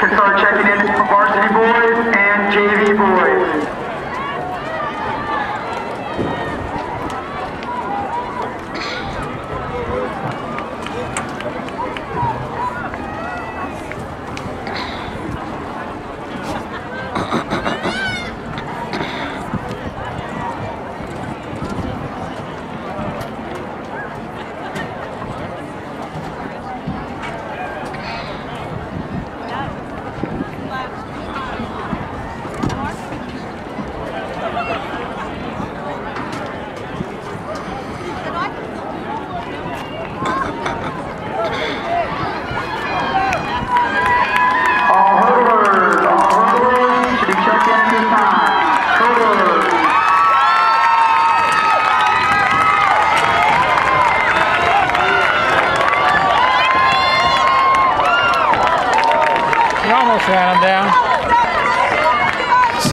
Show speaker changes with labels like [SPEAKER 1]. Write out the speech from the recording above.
[SPEAKER 1] can start checking in varsity boys and JV boys.
[SPEAKER 2] You almost ran him down.